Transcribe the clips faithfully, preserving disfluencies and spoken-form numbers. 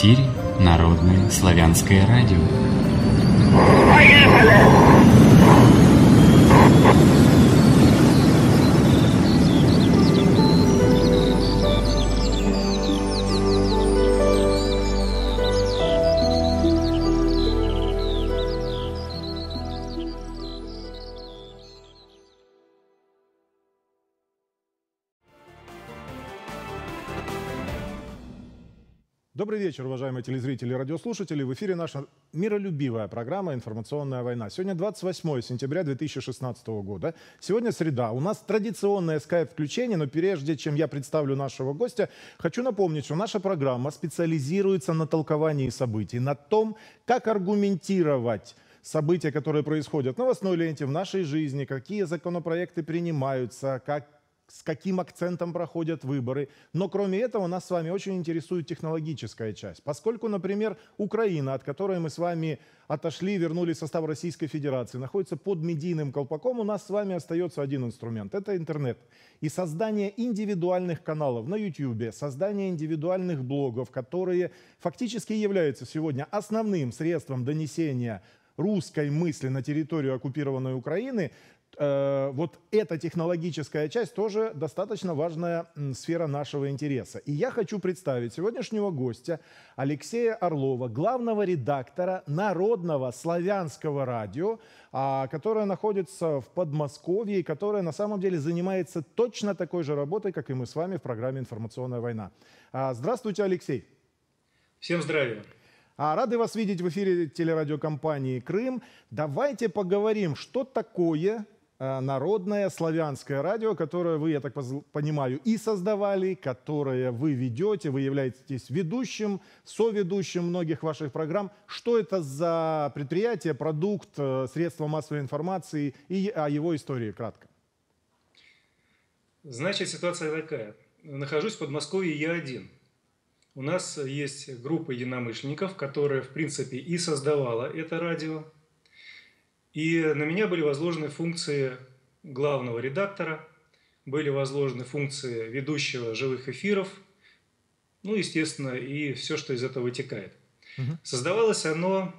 эфире Народное славянское радио. Добрый вечер, уважаемые телезрители и радиослушатели. В эфире наша миролюбивая программа «Информационная война». Сегодня двадцать восьмое сентября две тысячи шестнадцатого года. Сегодня среда. У нас традиционное скайп-включение, но прежде чем я представлю нашего гостя, хочу напомнить, что наша программа специализируется на толковании событий, на том, как аргументировать события, которые происходят в новостной ленте, в нашей жизни, какие законопроекты принимаются, как с каким акцентом проходят выборы. Но кроме этого нас с вами очень интересует технологическая часть. Поскольку, например, Украина, от которой мы с вами отошли, вернули в состав Российской Федерации, находится под медийным колпаком, у нас с вами остается один инструмент – это интернет. И создание индивидуальных каналов на YouTube, создание индивидуальных блогов, которые фактически являются сегодня основным средством донесения русской мысли на территорию оккупированной Украины, вот эта технологическая часть тоже достаточно важная сфера нашего интереса. И я хочу представить сегодняшнего гостя Алексея Орлова, главного редактора Народного славянского радио, которое находится в Подмосковье и которое на самом деле занимается точно такой же работой, как и мы с вами в программе «Информационная война». Здравствуйте, Алексей. Всем здравия. Рады вас видеть в эфире телерадиокомпании «Крым». Давайте поговорим, что такое Народное славянское радио, которое вы, я так понимаю, и создавали, которое вы ведете, вы являетесь ведущим, соведущим многих ваших программ. Что это за предприятие, продукт, средство массовой информации и о его истории кратко? Значит, ситуация такая. Нахожусь в Подмосковье я один. У нас есть группа единомышленников, которая, в принципе, и создавала это радио. И на меня были возложены функции главного редактора, были возложены функции ведущего живых эфиров, ну, естественно, и все, что из этого вытекает. Угу. Создавалось оно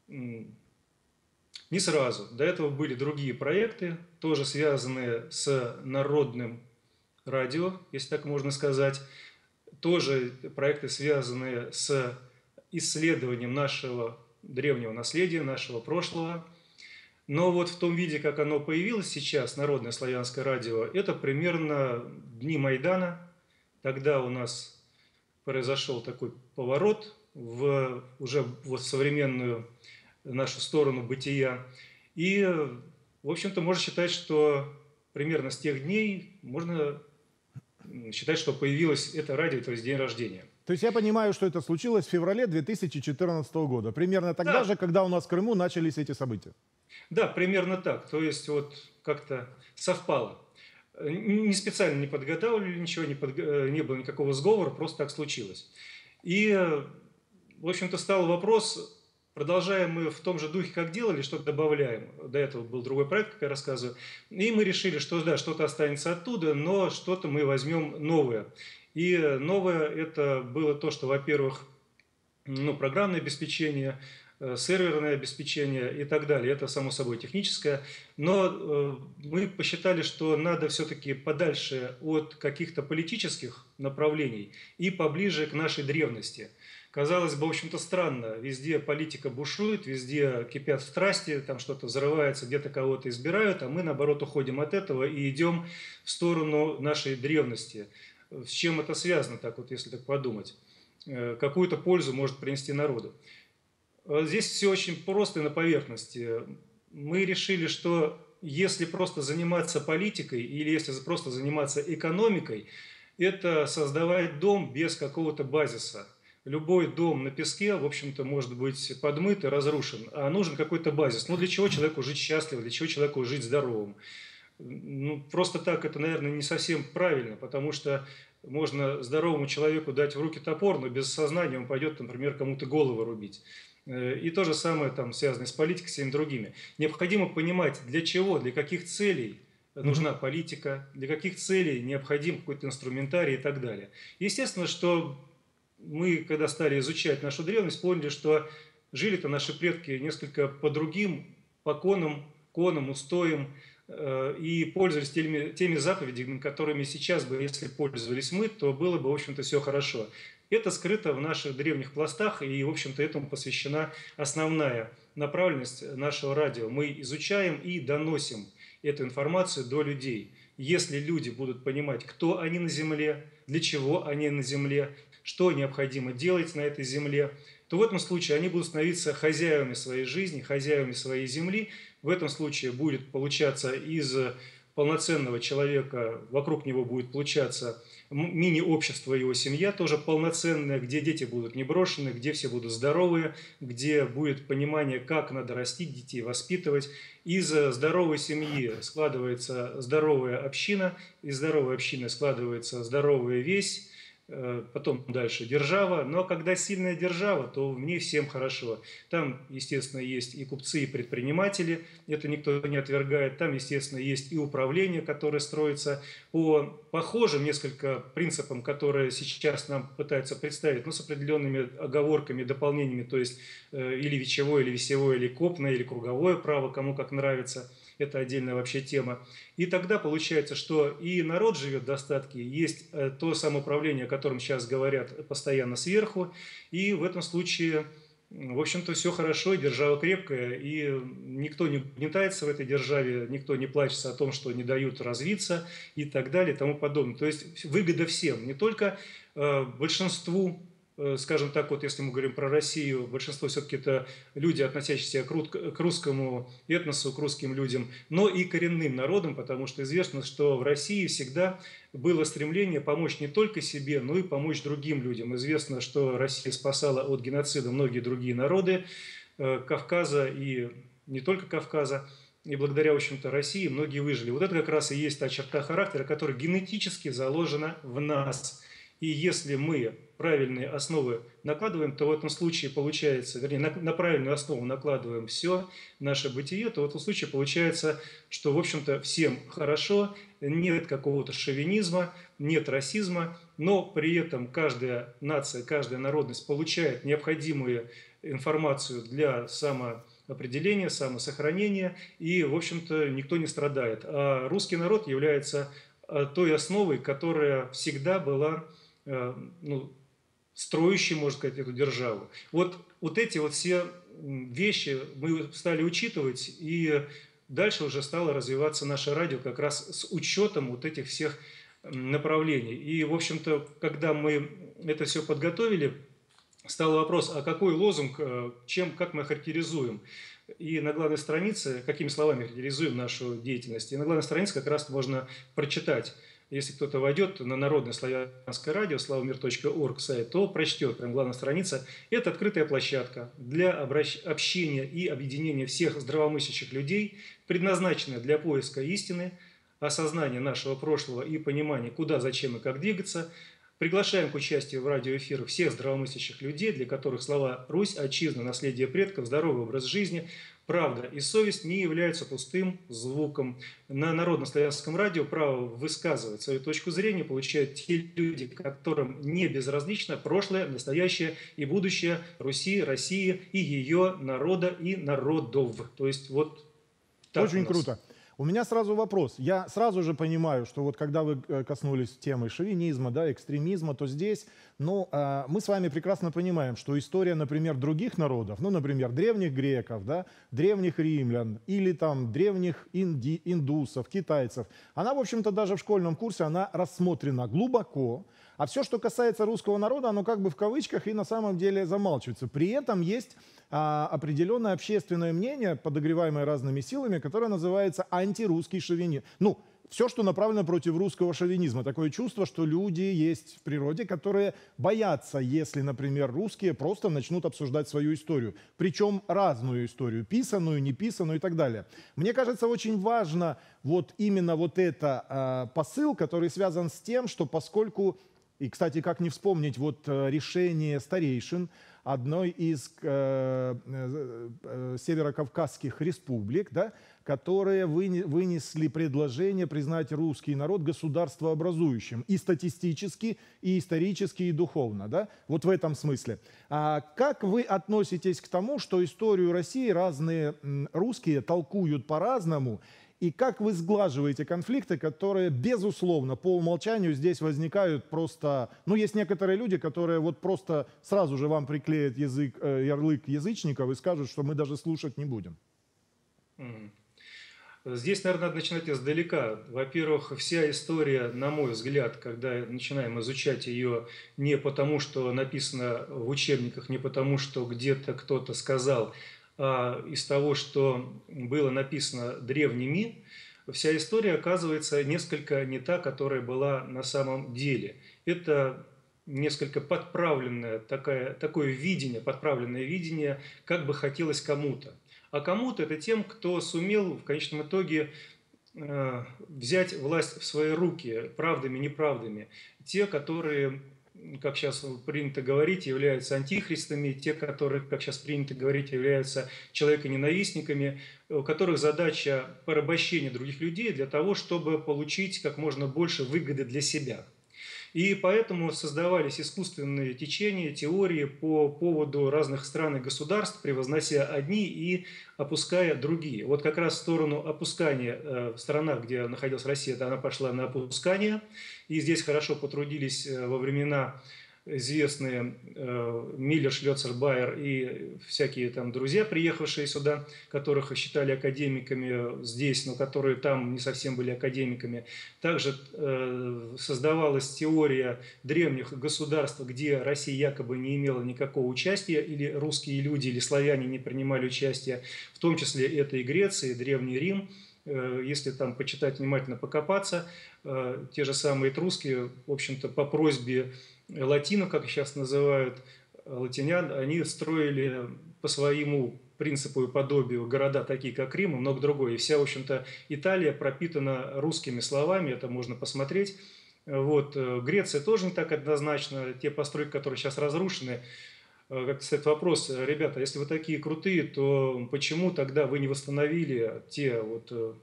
не сразу. До этого были другие проекты, тоже связанные с народным радио, если так можно сказать. Тоже проекты, связанные с исследованием нашего древнего наследия, нашего прошлого. Но вот в том виде, как оно появилось сейчас, Народное славянское радио, это примерно дни Майдана. Тогда у нас произошел такой поворот в уже вот современную нашу сторону бытия. И, в общем-то, можно считать, что примерно с тех дней можно считать, что появилось это радио, то есть день рождения. То есть я понимаю, что это случилось в феврале две тысячи четырнадцатого года, примерно тогда да. же, когда у нас в Крыму начались эти события. Да, примерно так. То есть вот как-то совпало. Не специально не подготавливали ничего, не, под... не было никакого сговора, просто так случилось. И, в общем-то, стал вопрос, продолжаем мы в том же духе, как делали, что-то добавляем. До этого был другой проект, как я рассказываю. И мы решили, что да, что-то останется оттуда, но что-то мы возьмем новое. И новое это было то, что, во-первых, ну, программное обеспечение, серверное обеспечение и так далее. Это, само собой, техническое. Но э, мы посчитали, что надо все-таки подальше от каких-то политических направлений и поближе к нашей древности. Казалось бы, в общем-то, странно. Везде политика бушует, везде кипят страсти, там что-то взрывается, где-то кого-то избирают, а мы, наоборот, уходим от этого и идем в сторону нашей древности. С чем это связано, так вот, если так подумать? Э, какую-то пользу может принести народу. Здесь все очень просто и на поверхности. Мы решили, что если просто заниматься политикой или если просто заниматься экономикой, это создавать дом без какого-то базиса. Любой дом на песке, в общем-то, может быть подмыт и разрушен, а нужен какой-то базис. Ну, для чего человеку жить счастливо, для чего человеку жить здоровым? Ну, просто так это, наверное, не совсем правильно, потому что можно здоровому человеку дать в руки топор, но без сознания он пойдет, например, кому-то голову рубить. И то же самое там связано с политикой, с всеми другими. Необходимо понимать, для чего, для каких целей нужна mm-hmm. политика, для каких целей необходим какой-то инструментарий и так далее. Естественно, что мы, когда стали изучать нашу древность, поняли, что жили-то наши предки несколько по другим, по конам, конам, устоям, и пользовались теми, теми заповедями, которыми сейчас бы, если пользовались мы, то было бы, в общем-то, все хорошо. Это скрыто в наших древних пластах, и, в общем-то, этому посвящена основная направленность нашего радио. Мы изучаем и доносим эту информацию до людей. Если люди будут понимать, кто они на Земле, для чего они на Земле, что необходимо делать на этой Земле, то в этом случае они будут становиться хозяевами своей жизни, хозяевами своей земли. В этом случае будет получаться из полноценного человека, вокруг него будет получаться мини-общество, его семья тоже полноценная, где дети будут не брошены, где все будут здоровые, где будет понимание, как надо растить детей, воспитывать. Из здоровой семьи складывается здоровая община, из здоровой общины складывается здоровая весь, потом дальше держава. Но когда сильная держава, то в ней всем хорошо. Там, естественно, есть и купцы, и предприниматели, это никто не отвергает. Там, естественно, есть и управление, которое строится по похожим несколько принципам, которые сейчас нам пытаются представить, но с определенными оговорками, дополнениями, то есть или вечевое, или весевое, или копное, или круговое право, кому как нравится. Это отдельная вообще тема. И тогда получается, что и народ живет в достатке, есть то самоуправление, о котором сейчас говорят постоянно сверху, и в этом случае, в общем-то, все хорошо, держава крепкая, и никто не угнетается в этой державе, никто не плачется о том, что не дают развиться и так далее и тому подобное. То есть выгода всем, не только э, большинству, скажем так, вот если мы говорим про Россию, большинство все-таки это люди, относящиеся к русскому этносу, к русским людям, но и коренным народам, потому что известно, что в России всегда было стремление помочь не только себе, но и помочь другим людям. Известно, что Россия спасала от геноцида многие другие народы Кавказа и не только Кавказа. И благодаря, в общем-то, России многие выжили. Вот это как раз и есть та черта характера, которая генетически заложена в нас. И если мы правильные основы накладываем, то в этом случае получается, вернее, на, на правильную основу накладываем все наше бытие, то в этом случае получается, что, в общем-то, всем хорошо, нет какого-то шовинизма, нет расизма, но при этом каждая нация, каждая народность получает необходимую информацию для самоопределения, самосохранения, и, в общем-то, никто не страдает. А русский народ является той основой, которая всегда была, ну, строящий, можно сказать, эту державу. Вот, вот эти вот все вещи мы стали учитывать, и дальше уже стало развиваться наше радио как раз с учетом вот этих всех направлений. И, в общем-то, когда мы это все подготовили, стал вопрос, а какой лозунг, чем, как мы характеризуем? И на главной странице, какими словами характеризуем нашу деятельность? И на главной странице как раз можно прочитать. Если кто-то войдет на Народное славянское радио, славамир точка орг сайт, то прочтет, прям главная страница. Это открытая площадка для обращ... общения и объединения всех здравомыслящих людей, предназначенная для поиска истины, осознания нашего прошлого и понимания, куда, зачем и как двигаться. Приглашаем к участию в радиоэфирах всех здравомыслящих людей, для которых слова «Русь», «Отчизна», «Наследие предков», «Здоровый образ жизни», «Правда» и «Совесть» не являются пустым звуком. На Народно-славянском радио право высказывать свою точку зрения получают те люди, которым не безразлично прошлое, настоящее и будущее Руси, России и ее народа и народов. То есть вот так. Очень круто. У меня сразу вопрос. Я сразу же понимаю, что вот когда вы коснулись темы шовинизма, да, экстремизма, то здесь, ну, э, мы с вами прекрасно понимаем, что история, например, других народов, ну, например, древних греков, да, древних римлян или там древних инди, индусов, китайцев, она, в общем-то, даже в школьном курсе, она рассмотрена глубоко, а все, что касается русского народа, оно как бы в кавычках и на самом деле замалчивается. При этом есть а, определенное общественное мнение, подогреваемое разными силами, которое называется антирусский шовинизм. Ну, все, что направлено против русского шовинизма. Такое чувство, что люди есть в природе, которые боятся, если, например, русские просто начнут обсуждать свою историю. Причем разную историю, писанную, неписанную и так далее. Мне кажется, очень важно вот именно вот это а, посыл, который связан с тем, что поскольку... И, кстати, как не вспомнить вот решение старейшин одной из э, э, э, северокавказских республик, да, которые вынесли предложение признать русский народ государствообразующим и статистически, и исторически, и духовно. Да? Вот в этом смысле. А как вы относитесь к тому, что историю России разные русские толкуют по-разному, и как вы сглаживаете конфликты, которые, безусловно, по умолчанию здесь возникают просто... Ну, есть некоторые люди, которые вот просто сразу же вам приклеят язык, э, ярлык язычников и скажут, что мы даже слушать не будем. Mm-hmm. Здесь, наверное, надо начинать издалека. Во-первых, вся история, на мой взгляд, когда начинаем изучать ее не потому, что написано в учебниках, не потому, что где-то кто-то сказал, а из того, что было написано древними, вся история оказывается несколько не та, которая была на самом деле. Это несколько подправленное такое, такое видение, подправленное видение, как бы хотелось кому-то. А кому-то это тем, кто сумел в конечном итоге э, взять власть в свои руки правдами, неправдами. Те, которые, как сейчас принято говорить, являются антихристами, те, которые, как сейчас принято говорить, являются человеконенавистниками, у которых задача порабощения других людей для того, чтобы получить как можно больше выгоды для себя. И поэтому создавались искусственные течения, теории по поводу разных стран и государств, превознося одни и опуская другие. Вот как раз в сторону опускания э, страна, где находилась Россия, она пошла на опускание. И здесь хорошо потрудились э, во времена известные э, Миллер, Шлёцер, Байер и всякие там друзья, приехавшие сюда, которых считали академиками здесь, но которые там не совсем были академиками. Также э, создавалась теория древних государств, где Россия якобы не имела никакого участия, или русские люди, или славяне не принимали участие, в том числе это и Греция, и Древний Рим. Э, если там почитать внимательно, покопаться, э, те же самые этруски, в общем-то, по просьбе латинов, как их сейчас называют, латинян, они строили по своему принципу и подобию города, такие как Рим и много другое. И вся, в общем-то, Италия пропитана русскими словами, это можно посмотреть. Вот. Греция тоже не так однозначно. Те постройки, которые сейчас разрушены, как стоит вопрос, ребята, если вы такие крутые, то почему тогда вы не восстановили те вот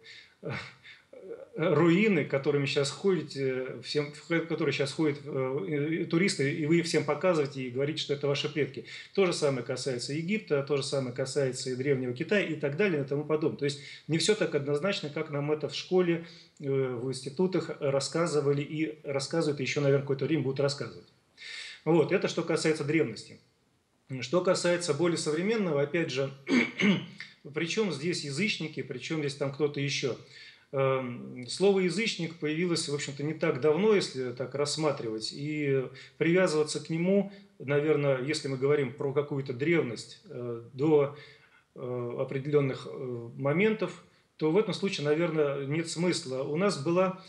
руины, которыми сейчас ходите, всем, в которые сейчас ходят э, туристы, и вы всем показываете и говорите, что это ваши предки. То же самое касается Египта, то же самое касается и Древнего Китая и так далее и тому подобное. То есть не все так однозначно, как нам это в школе, э, в институтах рассказывали и рассказывают, и еще, наверное, какое-то время будут рассказывать. Вот, это что касается древности. Что касается более современного, опять же, причем здесь язычники, причем здесь там кто-то еще. Слово «язычник» появилось, в общем-то, не так давно, если так рассматривать, и привязываться к нему, наверное, если мы говорим про какую-то древность до определенных моментов, то в этом случае, наверное, нет смысла. У нас было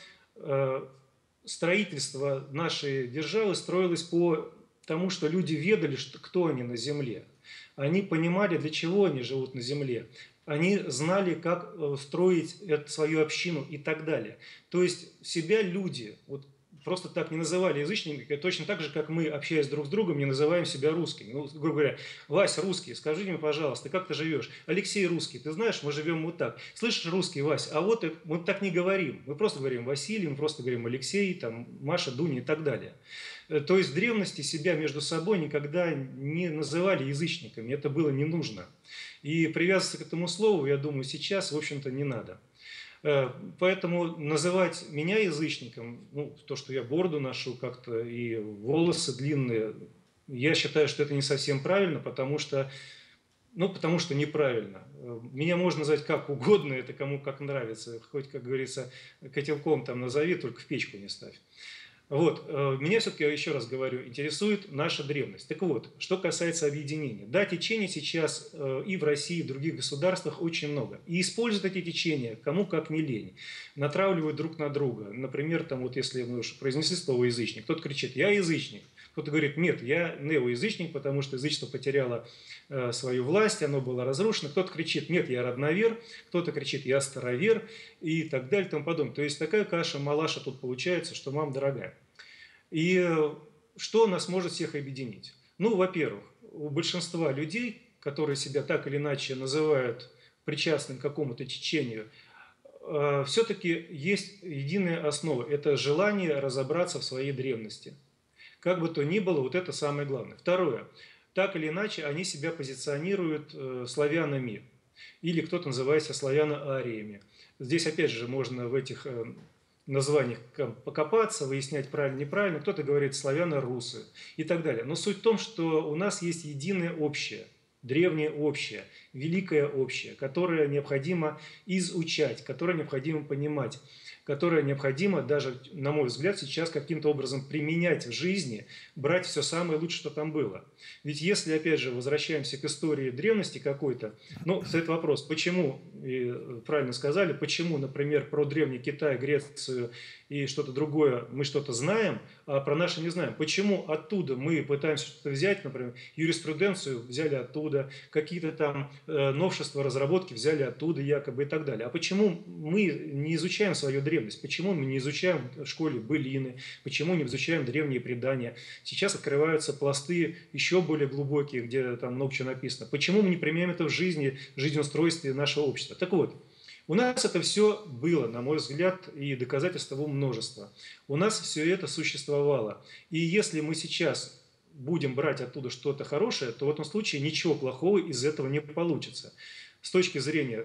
строительство нашей державы строилось по тому, что люди ведали, что, кто они на земле. Они понимали, для чего они живут на земле. Они знали, как строить свою общину и так далее. То есть себя люди вот просто так не называли язычниками, точно так же, как мы, общаясь друг с другом, не называем себя русскими. Ну, грубо говоря, Вася, русский, скажи мне, пожалуйста, как ты живешь? Алексей, русский, ты знаешь, мы живем вот так. Слышишь, русский, Вася, а вот мы так не говорим. Мы просто говорим Василий, мы просто говорим Алексей, там, Маша, Дуня и так далее. То есть в древности себя между собой никогда не называли язычниками, это было не нужно. И привязываться к этому слову, я думаю, сейчас, в общем-то, не надо. Поэтому называть меня язычником, ну, то, что я бороду ношу как-то и волосы длинные, я считаю, что это не совсем правильно, потому что, ну, потому что неправильно. Меня можно назвать как угодно, это кому как нравится. Хоть, как говорится, котелком там назови, только в печку не ставь. Вот, меня все-таки, еще раз говорю, интересует наша древность. Так вот, что касается объединения. Да, течений сейчас и в России, и в других государствах очень много. И используют эти течения кому как не лень. Натравливают друг на друга. Например, там вот если мы уж произнесли слово «язычник», кто-то кричит «я язычник». Кто-то говорит «нет, я неоязычник, потому что язычество потеряло э, свою власть, оно было разрушено». Кто-то кричит «нет, я родновер», кто-то кричит «я старовер» и так далее и тому подобное. То есть такая каша-малаша тут получается, что мама дорогая. И что нас может всех объединить? Ну, во-первых, у большинства людей, которые себя так или иначе называют причастным к какому-то течению, все-таки есть единая основа. Это желание разобраться в своей древности. Как бы то ни было, вот это самое главное. Второе. Так или иначе, они себя позиционируют славянами. Или кто-то называет себя славяно-ариями. Здесь, опять же, можно в этих названиях покопаться, выяснять правильно-неправильно. Кто-то говорит славяно-русы и так далее. Но суть в том, что у нас есть единое общее. Древнее общее, великое общее, которое необходимо изучать, которое необходимо понимать, которое необходимо даже, на мой взгляд, сейчас каким-то образом применять в жизни, брать все самое лучшее, что там было. Ведь если, опять же, возвращаемся к истории древности какой-то, ну, стоит вопрос, почему, и правильно сказали, почему, например, про Древний Китай, Грецию и что-то другое мы что-то знаем, а про наши не знаем. Почему оттуда мы пытаемся что-то взять, например, юриспруденцию взяли оттуда, какие-то там э, новшества, разработки взяли оттуда якобы и так далее. А почему мы не изучаем свою древность? Почему мы не изучаем в школе былины? Почему не изучаем древние предания? Сейчас открываются пласты еще более глубокие, где там много чего написано. Почему мы не применяем это в жизни, в жизнеустройстве нашего общества? Так вот, у нас это все было, на мой взгляд, и доказательств того множество. У нас все это существовало. И если мы сейчас будем брать оттуда что-то хорошее, то в этом случае ничего плохого из этого не получится. С точки зрения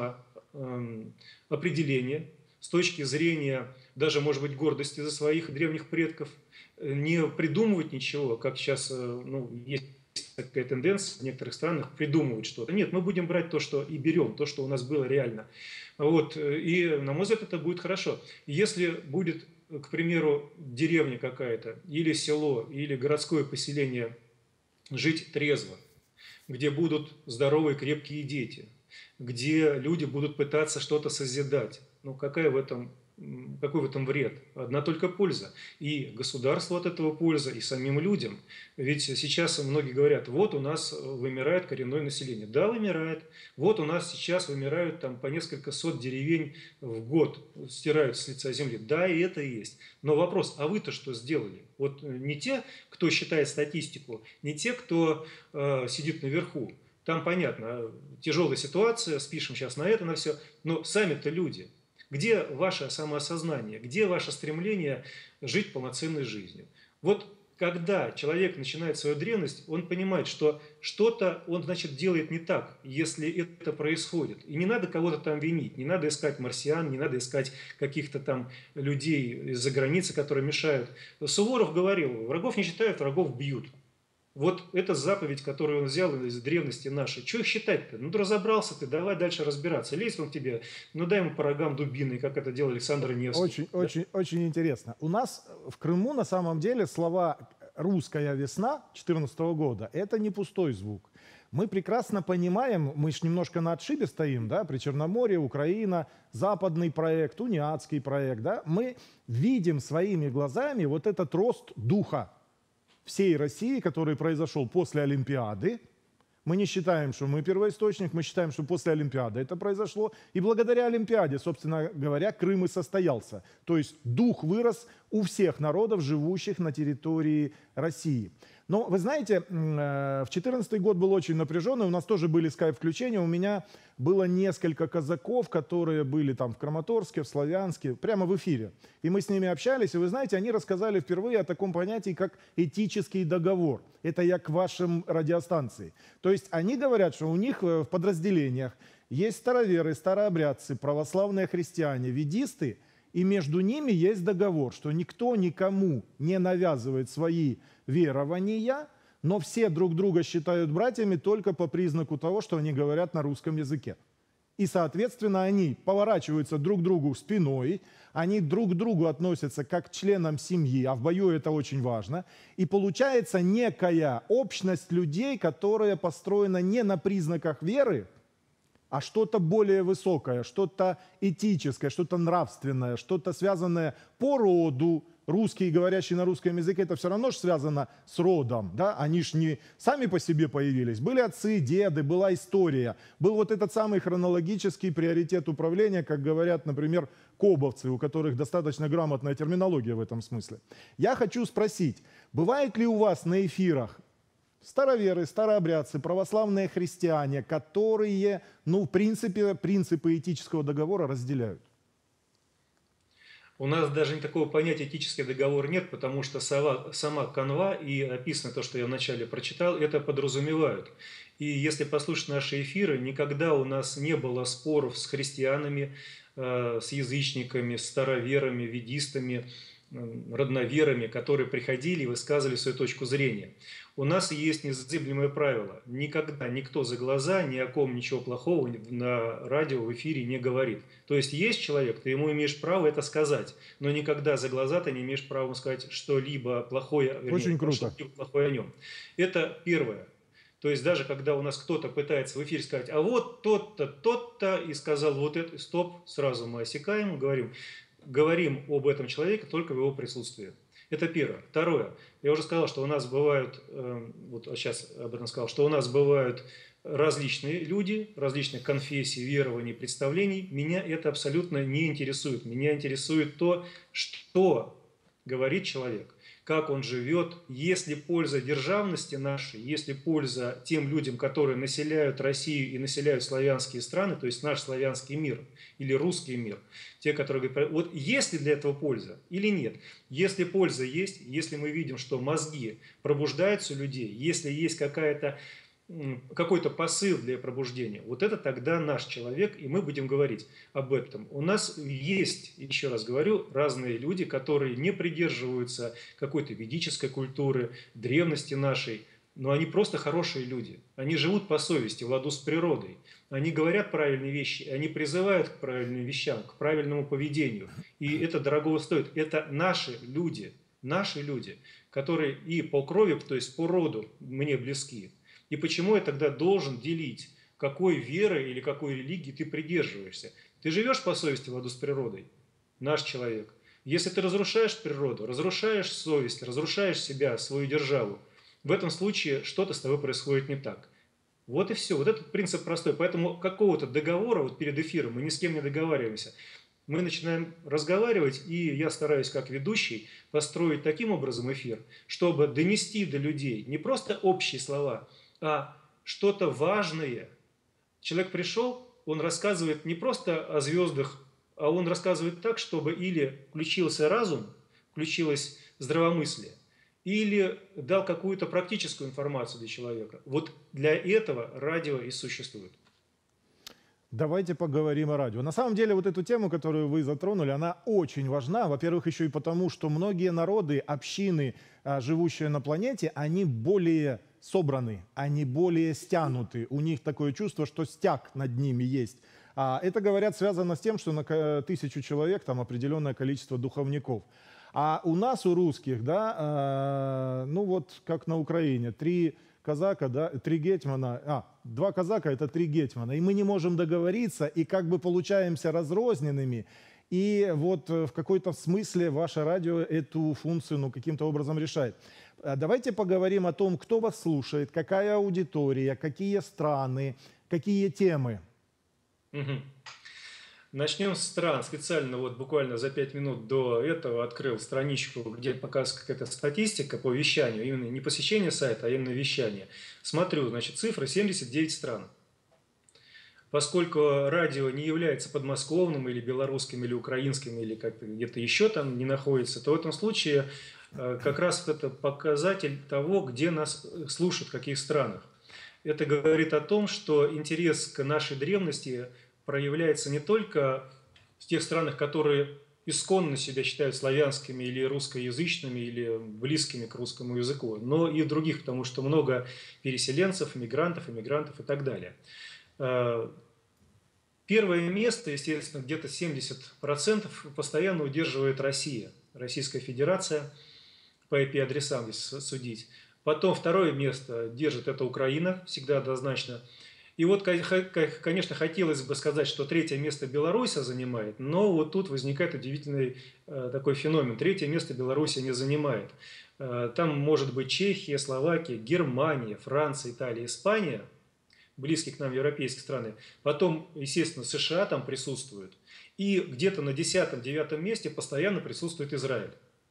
самоопределения, с точки зрения даже, может быть, гордости за своих древних предков, не придумывать ничего, как сейчас ну, есть такая тенденция в некоторых странах придумывать что-то. Нет, мы будем брать то, что и берем, то, что у нас было реально. Вот. И, на мой взгляд, это будет хорошо. Если будет, к примеру, деревня какая-то, или село, или городское поселение жить трезво, где будут здоровые, крепкие дети, где люди будут пытаться что-то созидать, ну какая в этом какой в этом вред? Одна только польза. И государству от этого польза, и самим людям. Ведь сейчас многие говорят, вот у нас вымирает коренное население. Да, вымирает. Вот у нас сейчас вымирают там по несколько сот деревень в год, стирают с лица земли. Да, и это и есть. Но вопрос, а вы-то что сделали? Вот не те, кто считает статистику, не те, кто э, сидит наверху. Там понятно, тяжелая ситуация, спишем сейчас на это, на все. Но сами-то люди. Где ваше самоосознание? Где ваше стремление жить полноценной жизнью? Вот когда человек начинает свою древность, он понимает, что что-то он, значит, делает не так, если это происходит. И не надо кого-то там винить, не надо искать марсиан, не надо искать каких-то там людей из-за границы, которые мешают. Суворов говорил, врагов не считают, врагов бьют. Вот это заповедь, которую он взял из древности нашей. Чего их считать-то? Ну, ты ты, давай дальше разбираться. Лезь он к тебе, ну дай ему по рогам дубиной, как это делал Александр Невский. Очень, да? очень, очень интересно. У нас в Крыму на самом деле слова «русская весна» две тысячи четырнадцатого года – это не пустой звук. Мы прекрасно понимаем, мы же немножко на отшибе стоим, да, при Черноморье, Украина, западный проект, униатский проект, да. Мы видим своими глазами вот этот рост духа всей России, который произошел после Олимпиады. Мы не считаем, что мы первоисточник, мы считаем, что после Олимпиады это произошло. И благодаря Олимпиаде, собственно говоря, Крым и состоялся. То есть дух вырос у всех народов, живущих на территории России. Но вы знаете, в две тысячи четырнадцатый год был очень напряженный, у нас тоже были скайп-включения, у меня было несколько казаков, которые были там в Краматорске, в Славянске, прямо в эфире. И мы с ними общались, и вы знаете, они рассказали впервые о таком понятии, как этический договор. Это я к вашим радиостанции. То есть они говорят, что у них в подразделениях есть староверы, старообрядцы, православные христиане, ведисты, и между ними есть договор, что никто никому не навязывает свои верования, но все друг друга считают братьями только по признаку того, что они говорят на русском языке. И, соответственно, они поворачиваются друг к другу спиной, они друг к другу относятся как к членам семьи, а в бою это очень важно. И получается некая общность людей, которая построена не на признаках веры, а что-то более высокое, что-то этическое, что-то нравственное, что-то связанное по роду. Русские, говорящие на русском языке, это все равно же связано с родом. Да? Они же не сами по себе появились. Были отцы, деды, была история. Был вот этот самый хронологический приоритет управления, как говорят, например, кобовцы, у которых достаточно грамотная терминология в этом смысле. Я хочу спросить, бывает ли у вас на эфирах староверы, старообрядцы, православные христиане, которые, ну, в принципе, принципы этического договора разделяют? У нас даже такого понятия этический договор нет, потому что сама, сама канва и описано то, что я вначале прочитал, это подразумевают. И если послушать наши эфиры, никогда у нас не было споров с христианами, э, с язычниками, с староверами, ведистами, родноверами, которые приходили и высказывали свою точку зрения. У нас есть незыблемое правило. Никогда никто за глаза ни о ком ничего плохого на радио в эфире не говорит. То есть есть человек, ты ему имеешь право это сказать, но никогда за глаза ты не имеешь права сказать что-либо плохое, вернее, Очень круто. что-либо плохое о нем. Это первое. То есть даже когда у нас кто-то пытается в эфире сказать, а вот тот-то, тот-то, и сказал вот это, стоп, сразу мы осекаем, говорим, говорим об этом человеке только в его присутствии. Это первое. Второе. Я уже сказал, что у нас бывают, вот сейчас об этом сказал, что у нас бывают различные люди, различных конфессий, верований, представлений. Меня это абсолютно не интересует. Меня интересует то, что говорит человек, как он живет, есть ли польза державности нашей, есть ли польза тем людям, которые населяют Россию и населяют славянские страны, то есть наш славянский мир или русский мир. Те, которые говорят, вот есть ли для этого польза или нет? Если польза есть, если мы видим, что мозги пробуждаются у людей, если есть какая-то какой-то посыл для пробуждения, вот это тогда наш человек, и мы будем говорить об этом. У нас есть, еще раз говорю, разные люди, которые не придерживаются какой-то ведической культуры, древности нашей, но они просто хорошие люди. Они живут по совести, в ладу с природой. Они говорят правильные вещи, они призывают к правильным вещам, к правильному поведению. И это дорогого стоит. Это наши люди, наши люди, которые и по крови, то есть по роду мне близки. И почему я тогда должен делить, какой веры или какой религии ты придерживаешься? Ты живешь по совести в ладу с природой, наш человек. Если ты разрушаешь природу, разрушаешь совесть, разрушаешь себя, свою державу, в этом случае что-то с тобой происходит не так. Вот и все. Вот этот принцип простой. Поэтому какого-то договора вот перед эфиром мы ни с кем не договариваемся. Мы начинаем разговаривать, и я стараюсь как ведущий построить таким образом эфир, чтобы донести до людей не просто общие слова, а что-то важное. Человек пришел, он рассказывает не просто о звездах, а он рассказывает так, чтобы или включился разум, включилось здравомыслие, или дал какую-то практическую информацию для человека. Вот для этого радио и существует. Давайте поговорим о радио. На самом деле вот эту тему, которую вы затронули, она очень важна. Во-первых, еще и потому, что многие народы, общины, живущие на планете, они более собраны, они более стянуты. У них такое чувство, что стяг над ними есть. А это, говорят, связано с тем, что на тысячу человек там определенное количество духовников. А у нас, у русских, да, ну вот как на Украине, три казака, да, три гетьмана, а, два казака – это три гетьмана, и мы не можем договориться, и как бы получаемся разрозненными, и вот в какой-то смысле ваше радио эту функцию, ну, каким-то образом решает. Давайте поговорим о том, кто вас слушает, какая аудитория, какие страны, какие темы. Угу. Начнем с стран. Специально вот буквально за пять минут до этого открыл страничку, где показывается какая-то статистика по вещанию, именно не посещение сайта, а именно вещание. Смотрю, значит, цифры семьдесят девять стран. Поскольку радио не является подмосковным или белорусским, или украинским, или как-то где-то еще там не находится, то в этом случае как раз это показатель того, где нас слушают, в каких странах. Это говорит о том, что интерес к нашей древности проявляется не только в тех странах, которые исконно себя считают славянскими или русскоязычными, или близкими к русскому языку, но и в других, потому что много переселенцев, мигрантов, иммигрантов и так далее. Первое место, естественно, где-то семьдесят процентов постоянно удерживает Россия, Российская Федерация, по ай пи-адресам, если судить. Потом второе место держит это Украина, всегда однозначно. И вот, конечно, хотелось бы сказать, что третье место Беларусь занимает, но вот тут возникает удивительный такой феномен. Третье место Беларусь не занимает. Там может быть Чехия, Словакия, Германия, Франция, Италия, Испания, близкие к нам европейские страны. Потом, естественно, США там присутствуют. И где-то на десятом-девятом месте постоянно присутствует Израиль.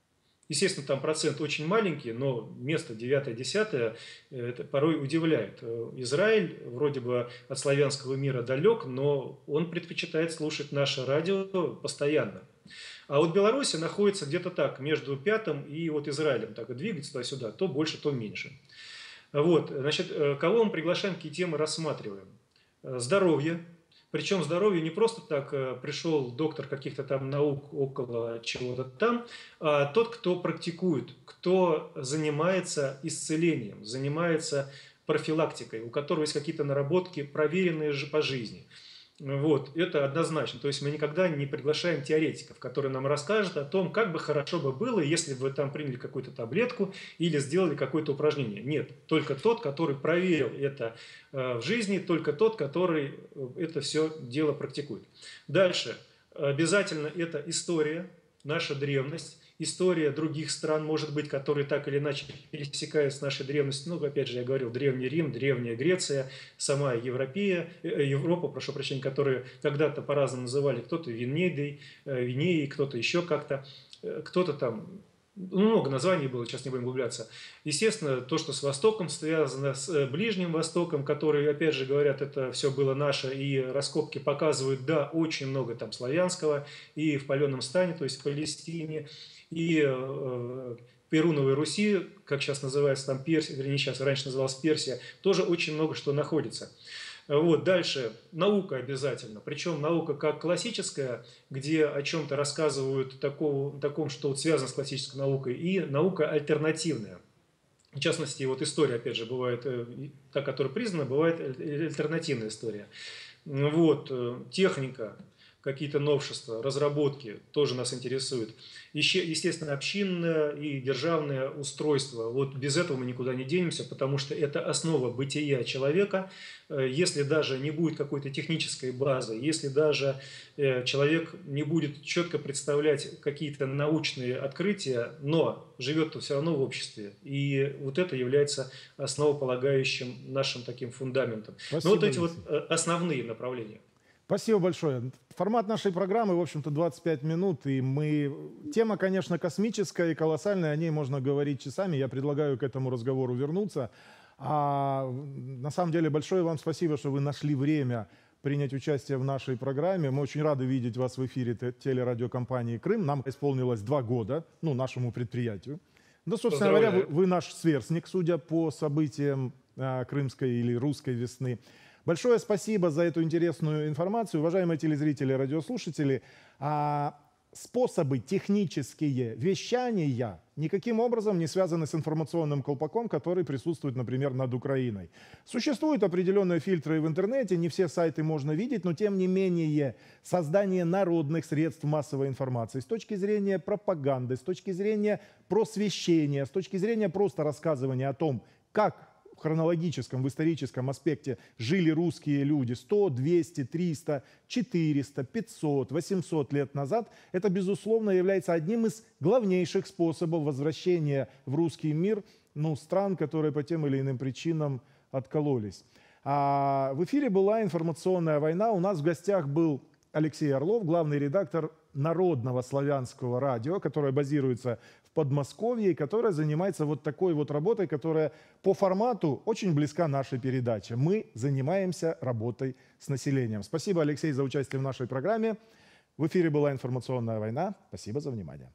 Естественно, там процент очень маленький, но место девятое-десятое это порой удивляет. Израиль вроде бы от славянского мира далек, но он предпочитает слушать наше радио постоянно. А вот Беларусь находится где-то так, между пятым и вот Израилем, так и двигается туда-сюда, то больше, то меньше. Вот, значит, кого мы приглашаем, какие темы рассматриваем? Здоровье. Причем здоровье не просто так пришел доктор каких-то там наук около чего-то там, а тот, кто практикует, кто занимается исцелением, занимается профилактикой, у которого есть какие-то наработки, проверенные же по жизни. Вот, это однозначно. То есть мы никогда не приглашаем теоретиков, которые нам расскажут о том, как бы хорошо бы было, если бы вы там приняли какую-то таблетку или сделали какое-то упражнение. Нет, только тот, который проверил это в жизни, только тот, который это все дело практикует. Дальше. Обязательно это история, наша древность, история других стран, может быть, которые так или иначе пересекают с нашей древностью. Ну, опять же, я говорил, Древний Рим, Древняя Греция, сама Европея, Европа, прошу прощения, которые когда-то по-разному называли, кто-то Венедой, Венеей, кто-то еще как-то, кто-то там, много названий было, сейчас не будем углубляться. Естественно, то, что с Востоком связано, с Ближним Востоком, который, опять же, говорят, это все было наше, и раскопки показывают, да, очень много там славянского, и в Паленом Стане, то есть в Палестине, и э, Перуновой Руси, как сейчас называется там Персия, вернее, сейчас раньше называлась Персия, тоже очень много что находится. Вот, дальше, наука обязательно, причем наука как классическая, где о чем-то рассказывают такого, таком, что вот связано с классической наукой, и наука альтернативная. В частности, вот история, опять же, бывает, та, которая признана, бывает альтернативная история. Вот, техника, какие-то новшества, разработки тоже нас интересуют. Еще, естественно, общинное и державное устройство. Вот без этого мы никуда не денемся, потому что это основа бытия человека. Если даже не будет какой-то технической базы, если даже человек не будет четко представлять какие-то научные открытия, но живет-то все равно в обществе. И вот это является основополагающим нашим таким фундаментом. Спасибо, Но вот эти Алексей. вот основные направления. Спасибо большое. Формат нашей программы, в общем-то, двадцать пять минут, и мы... Тема, конечно, космическая и колоссальная, о ней можно говорить часами. Я предлагаю к этому разговору вернуться. А на самом деле большое вам спасибо, что вы нашли время принять участие в нашей программе. Мы очень рады видеть вас в эфире телерадиокомпании «Крым». Нам исполнилось два года, ну, нашему предприятию. Да, собственно говоря, вы, вы наш сверстник, судя по событиям а, крымской или русской весны. Большое спасибо за эту интересную информацию. Уважаемые телезрители, радиослушатели, а, способы технические вещания никаким образом не связаны с информационным колпаком, который присутствует, например, над Украиной. Существуют определенные фильтры в интернете, не все сайты можно видеть, но тем не менее создание народных средств массовой информации с точки зрения пропаганды, с точки зрения просвещения, с точки зрения просто рассказывания о том, как в хронологическом, в историческом аспекте жили русские люди сто, двести, триста, четыреста, пятьсот, восемьсот лет назад, это, безусловно, является одним из главнейших способов возвращения в русский мир ну, стран, которые по тем или иным причинам откололись. А в эфире была информационная война. У нас в гостях был Алексей Орлов, главный редактор Народного славянского радио, которое базируется в Подмосковье и которое занимается вот такой вот работой, которая по формату очень близка нашей передаче. Мы занимаемся работой с населением. Спасибо, Алексей, за участие в нашей программе. В эфире была информационная война. Спасибо за внимание.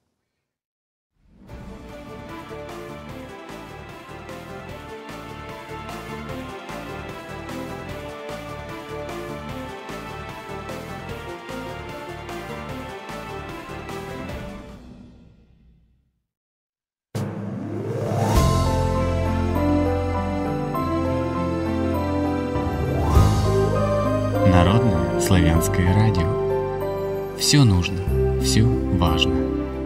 Народное славянское радио. Все нужно, все важно.